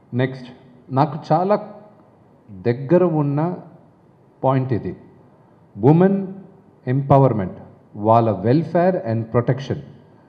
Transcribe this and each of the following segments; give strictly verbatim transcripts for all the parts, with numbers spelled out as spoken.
Next నాకు చాలా దగ్గర ఉన్న పాయింట్ ఇది, ఉమెన్ ఎంపవర్మెంట్, వాళ్ళ వెల్ఫేర్ అండ్ ప్రొటెక్షన్,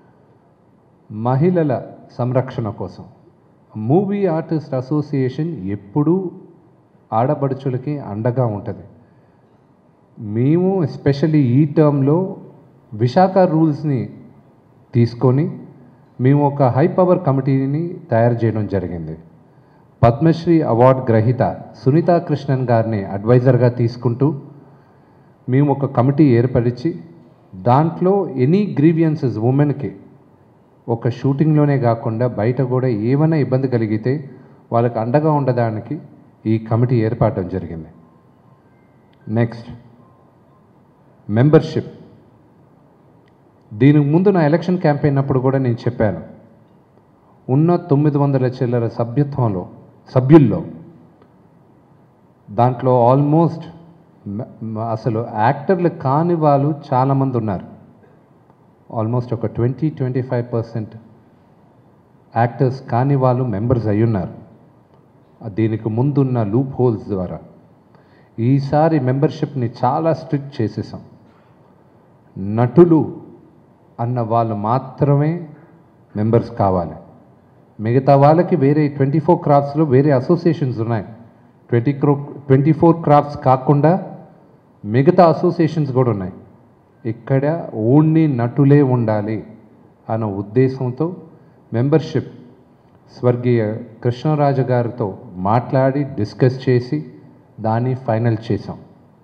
మహిళల సంరక్షణ కోసం మూవీ ఆర్టిస్ట్ అసోసియేషన్ ఎప్పుడూ ఆడపడుచులకి అండగా ఉంటుంది. మేము ఎస్పెషల్లీ ఈ టర్మ్లో విశాఖ రూల్స్ని తీసుకొని మేము ఒక హై పవర్ కమిటీని తయారు చేయడం జరిగింది. పద్మశ్రీ అవార్డు గ్రహీత సునీతా కృష్ణన్ గారిని అడ్వైజర్గా తీసుకుంటూ మేము ఒక కమిటీ ఏర్పరిచి దాంట్లో ఎనీ గ్రీవియన్సెస్ ఉమెన్కి ఒక షూటింగ్లోనే కాకుండా బయట కూడా ఏమైనా ఇబ్బంది కలిగితే వాళ్ళకి అండగా ఉండడానికి ఈ కమిటీ ఏర్పడడం జరిగింది. Next membership. దీనికి ముందు నా ఎలక్షన్ క్యాంపెయిన్ అప్పుడు కూడా నేను చెప్పాను, ఉన్న తొమ్మిది వందల చిల్లర సభ్యత్వంలో సభ్యుల్లో దాంట్లో ఆల్మోస్ట్ అసలు యాక్టర్లు కాని వాళ్ళు చాలామంది ఉన్నారు. ఆల్మోస్ట్ ఒక twenty twenty five percent actors కాని వాళ్ళు మెంబర్స్ అయి ఉన్నారు. దీనికి ముందున్న లూప్ హోల్స్ ద్వారా ఈసారి మెంబర్షిప్ని చాలా స్ట్రిక్ట్ చేసేసాం. నటులు అన్న వాళ్ళు మాత్రమే మెంబర్స్ కావాలి. మిగతా వాళ్ళకి వేరే ట్వంటీ ఫోర్ క్రాఫ్ట్స్లో వేరే అసోసియేషన్స్ ఉన్నాయి. ట్వంటీ క్రో ట్వంటీ ఫోర్ క్రాఫ్ట్స్ కాకుండా మిగతా అసోసియేషన్స్ కూడా ఉన్నాయి. ఇక్కడ ఓన్లీ నటులే ఉండాలి అన్న ఉద్దేశంతో మెంబర్షిప్ స్వర్గీయ కృష్ణరాజు గారితో మాట్లాడి డిస్కస్ చేసి దాన్ని ఫైనల్ చేసాం.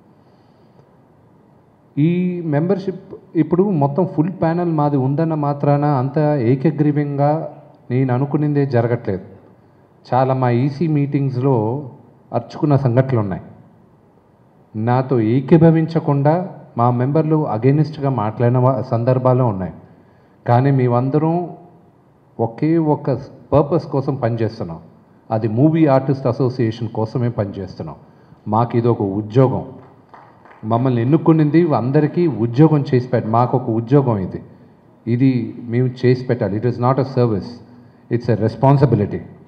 ఈ మెంబర్షిప్ ఇప్పుడు మొత్తం ఫుల్ ప్యానల్ మాది ఉందన్న మాత్రాన అంత ఏకగ్రీవంగా నేను అనుకునేదే జరగట్లేదు. చాలా మా ఈసీ మీటింగ్స్లో అర్చుకున్న సంఘటనలు ఉన్నాయి. నాతో ఏకీభవించకుండా మా మెంబర్లు అగెనిస్ట్గా మాట్లాడిన సందర్భాలు ఉన్నాయి. కానీ మేమందరం ఒకే ఒక పర్పస్ కోసం పనిచేస్తున్నాం, అది మూవీ ఆర్టిస్ట్ అసోసియేషన్ కోసమే పనిచేస్తున్నాం. మాకు ఇది ఒక ఉద్యోగం, మమ్మల్ని ఎన్నుకునింది అందరికీ ఉద్యోగం చేసి పెట్ట మాకు ఒక ఉద్యోగం ఇది ఇది మేము చేసి పెట్టాలి. It is not a service, it's a responsibility.